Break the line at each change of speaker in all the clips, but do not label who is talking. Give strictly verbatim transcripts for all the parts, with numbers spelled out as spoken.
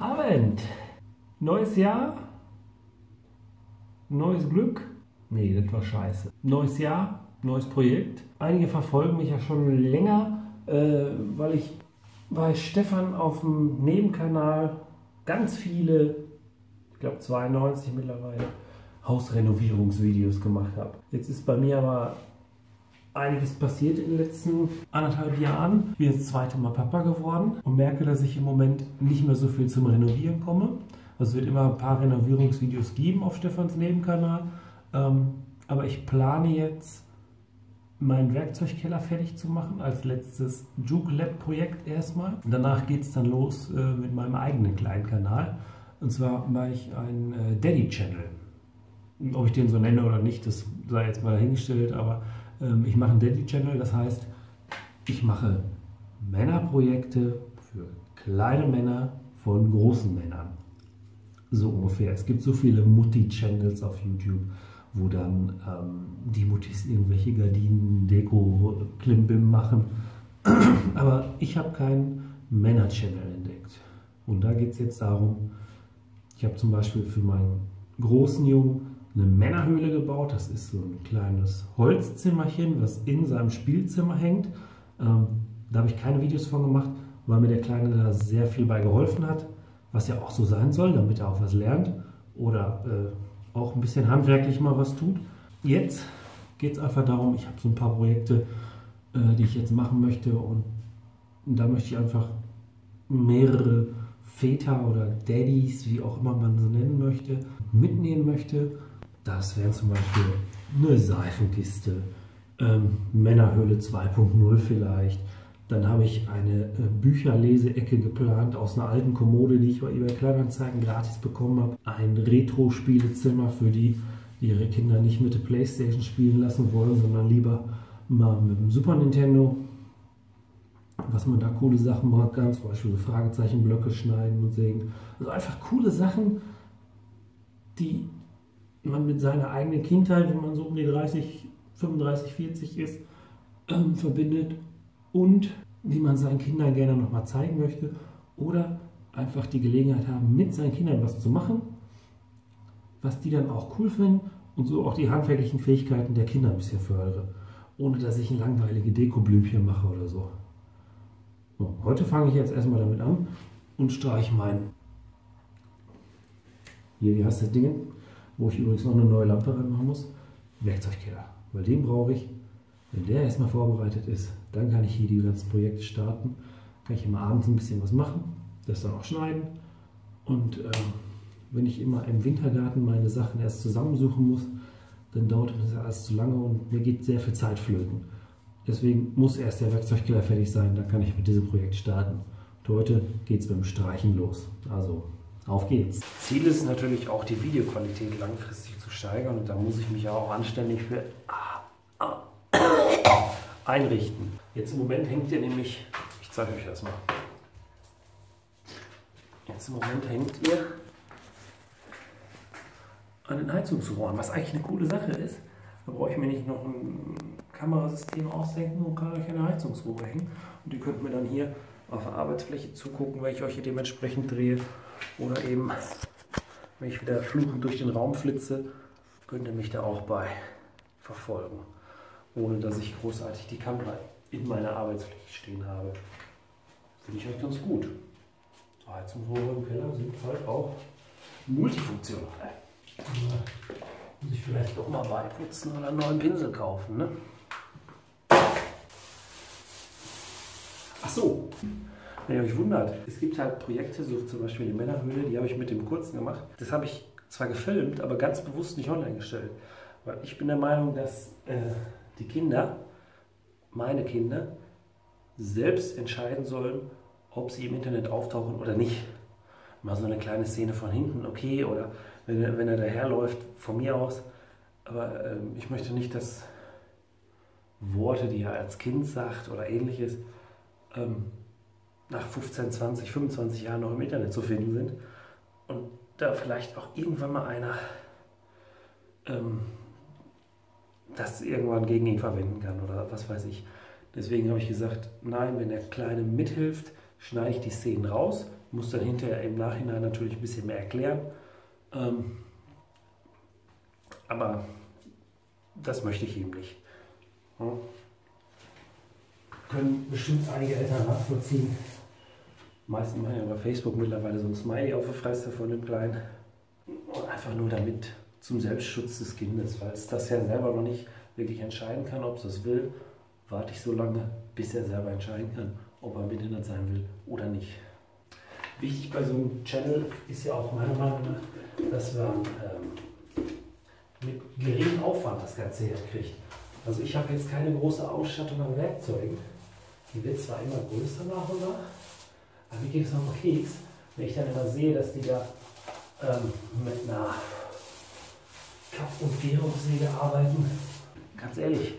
Abend! Neues Jahr? Neues Glück? Nee, das war scheiße. Neues Jahr, neues Projekt. Einige verfolgen mich ja schon länger, äh, weil ich bei Stefan auf dem Nebenkanal ganz viele, ich glaube zweiundneunzig mittlerweile, Hausrenovierungsvideos gemacht habe. Jetzt ist bei mir aber einiges passiert in den letzten anderthalb Jahren. Ich bin jetzt das zweite Mal Papa geworden und merke, dass ich im Moment nicht mehr so viel zum Renovieren komme. Also es wird immer ein paar Renovierungsvideos geben auf Stefans Nebenkanal. Ähm, aber ich plane jetzt, meinen Werkzeugkeller fertig zu machen, als letztes Juke Lab Projekt erstmal. Danach geht es dann los äh, mit meinem eigenen kleinen Kanal. Und zwar mache ich einen äh, Daddy Channel. Ob ich den so nenne oder nicht, das sei jetzt mal dahingestellt, aber ähm, ich mache einen Daddy Channel, das heißt, ich mache Männerprojekte für kleine Männer von großen Männern. So ungefähr. Es gibt so viele Mutti-Channels auf YouTube, wo dann ähm, die Muttis irgendwelche Gardinen, Deko, Klimbim machen. Aber ich habe keinen Männer-Channel entdeckt. Und da geht es jetzt darum, ich habe zum Beispiel für meinen großen Jungen eine Männerhöhle gebaut. Das ist so ein kleines Holzzimmerchen, was in seinem Spielzimmer hängt. Ähm, da habe ich keine Videos von gemacht, weil mir der Kleine da sehr viel bei geholfen hat. Was ja auch so sein soll, damit er auch was lernt oder äh, auch ein bisschen handwerklich mal was tut. Jetzt geht es einfach darum, ich habe so ein paar Projekte, äh, die ich jetzt machen möchte und da möchte ich einfach mehrere Väter oder Daddys, wie auch immer man sie nennen möchte, mitnehmen möchte. Das wären zum Beispiel eine Seifenkiste, ähm, Männerhöhle zwei Punkt null vielleicht. Dann habe ich eine äh, Bücherleseecke geplant aus einer alten Kommode, die ich bei eBay Kleinanzeigen gratis bekommen habe. Ein Retro-Spielezimmer für die, die ihre Kinder nicht mit der Playstation spielen lassen wollen, sondern lieber mal mit dem Super Nintendo. Was man da coole Sachen machen kann, zum Beispiel Fragezeichenblöcke schneiden und sägen. Also einfach coole Sachen, die man mit seiner eigenen Kindheit, wenn man so um die dreißig, fünfunddreißig, vierzig ist, ähm, verbindet. Und die man seinen Kindern gerne nochmal zeigen möchte oder einfach die Gelegenheit haben, mit seinen Kindern was zu machen, was die dann auch cool finden und so auch die handwerklichen Fähigkeiten der Kinder ein bisschen fördere, ohne dass ich ein langweilige Dekoblümchen mache oder so. So, heute fange ich jetzt erstmal damit an und streiche mein, hier, wie heißt das Ding, wo ich übrigens noch eine neue Lampe reinmachen muss, Werkzeugkeller, weil den brauche ich. Wenn der erstmal vorbereitet ist, dann kann ich hier die ganzen Projekte starten. Kann ich immer abends ein bisschen was machen, das dann auch schneiden. Und äh, wenn ich immer im Wintergarten meine Sachen erst zusammensuchen muss, dann dauert das alles zu lange und mir geht sehr viel Zeit flöten. Deswegen muss erst der Werkzeugkeller fertig sein, dann kann ich mit diesem Projekt starten. Und heute geht es mit dem Streichen los. Also auf geht's. Ziel ist natürlich auch, die Videoqualität langfristig zu steigern und da muss ich mich ja auch anständig für einrichten. Jetzt im Moment hängt ihr nämlich, ich zeige euch das mal. Jetzt im Moment hängt ihr an den Heizungsrohren, was eigentlich eine coole Sache ist. Da brauche ich mir nicht noch ein Kamerasystem ausdenken und kann euch eine Heizungsrohre hängen. Und ihr könnt mir dann hier auf der Arbeitsfläche zugucken, wenn ich euch hier dementsprechend drehe. Oder eben, wenn ich wieder fluchend durch den Raum flitze, könnt ihr mich da auch bei verfolgen, ohne dass ich großartig die Kamera in meiner Arbeitsfläche stehen habe. Finde ich halt ganz gut. So Heizungsrohre im Keller sind halt auch multifunktional. Muss ich vielleicht doch mal beiputzen oder einen neuen Pinsel kaufen, ne? Ach so, wenn ihr euch wundert, es gibt halt Projekte, so zum Beispiel die Männerhöhle, die habe ich mit dem kurzen gemacht. Das habe ich zwar gefilmt, aber ganz bewusst nicht online gestellt. Weil ich bin der Meinung, dass äh, die Kinder, meine Kinder, selbst entscheiden sollen, ob sie im Internet auftauchen oder nicht. Mal so eine kleine Szene von hinten, okay, oder wenn er, wenn er daherläuft, von mir aus. Aber äh, ich möchte nicht, dass Worte, die er als Kind sagt oder ähnliches, ähm, nach fünfzehn, zwanzig, fünfundzwanzig Jahren noch im Internet zu finden sind. Und da vielleicht auch irgendwann mal einer ähm, das irgendwann gegen ihn verwenden kann oder was weiß ich. Deswegen habe ich gesagt, nein, wenn der Kleine mithilft, schneide ich die Szenen raus, muss dann hinterher im Nachhinein natürlich ein bisschen mehr erklären. Ähm, aber das möchte ich eben nicht. Hm? Können bestimmt einige Eltern nachvollziehen. Meisten machen ja bei Facebook mittlerweile so ein Smiley aufgefressen von dem Kleinen. Und einfach nur damit zum Selbstschutz des Kindes, weil es das ja selber noch nicht wirklich entscheiden kann, ob es das will, warte ich so lange, bis er selber entscheiden kann, ob er mit Internet sein will oder nicht. Wichtig bei so einem Channel ist ja auch meiner Meinung nach, dass man ähm, mit geringem Aufwand das Ganze herkriegt. Also ich habe jetzt keine große Ausstattung an Werkzeugen. Die wird zwar immer größer nach und nach, aber mir geht es noch um Keks, wenn ich dann immer sehe, dass die da ähm, mit einer Kapp- und Gärungssäge arbeiten. Ganz ehrlich,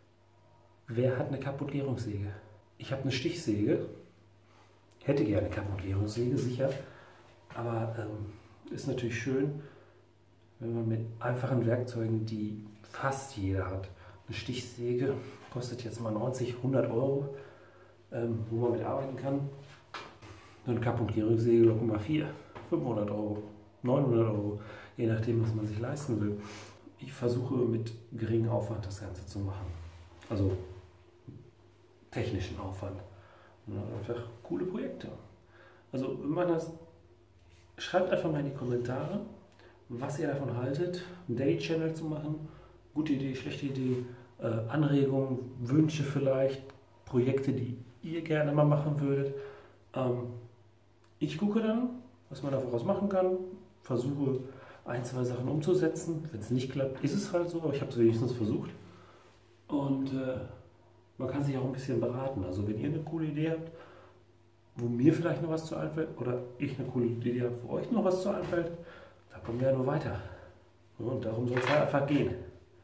wer hat eine Kapp- und Gärungssäge? Ich habe eine Stichsäge, hätte gerne eine Kapp- und Gärungssäge, sicher, aber ähm, ist natürlich schön, wenn man mit einfachen Werkzeugen, die fast jeder hat, eine Stichsäge, kostet jetzt mal neunzig, hundert Euro, ähm, wo man mit arbeiten kann. Eine Kapp- und Gärungssäge locken mal vier, fünfhundert Euro, neunhundert Euro, je nachdem, was man sich leisten will. Ich versuche mit geringem Aufwand das Ganze zu machen. Also technischen Aufwand. Und einfach coole Projekte. Also wenn man das, schreibt einfach mal in die Kommentare, was ihr davon haltet, einen Daily Channel zu machen. Gute Idee, schlechte Idee, äh, Anregungen, Wünsche vielleicht, Projekte, die ihr gerne mal machen würdet. Ähm, ich gucke dann, was man daraus machen kann, versuche ein, zwei Sachen umzusetzen. Wenn es nicht klappt, ist es halt so, aber ich habe es wenigstens versucht. Und äh, man kann sich auch ein bisschen beraten. Also wenn ihr eine coole Idee habt, wo mir vielleicht noch was zu einfällt, oder ich eine coole Idee habe, wo euch noch was zu einfällt, da kommen wir ja nur weiter. Und darum soll es halt einfach gehen.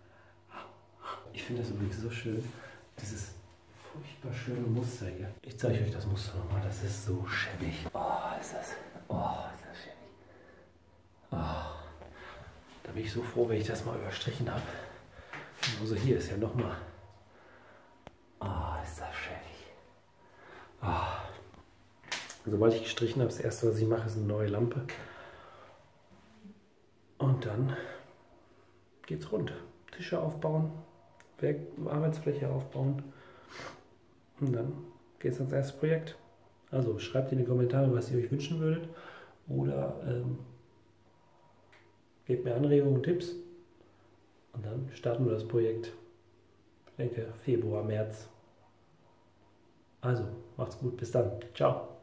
Ich finde das übrigens so schön, dieses furchtbar schöne Muster hier. Ich zeige euch das Muster nochmal, das ist so schäbig. Oh, ist das, oh, ist das schäbig. Oh, da bin ich so froh, wenn ich das mal überstrichen habe. Also hier ist ja nochmal. Oh, ist das schäbig. Oh. Sobald ich gestrichen habe, das erste, was ich mache, ist eine neue Lampe. Und dann geht's rund. Tische aufbauen, Werk Arbeitsfläche aufbauen. Und dann geht's ans erste Projekt. Also schreibt in die Kommentare, was ihr euch wünschen würdet. Oder ähm, gebt mir Anregungen und Tipps. Und dann starten wir das Projekt. Ich denke Februar, März. Also, macht's gut. Bis dann. Ciao.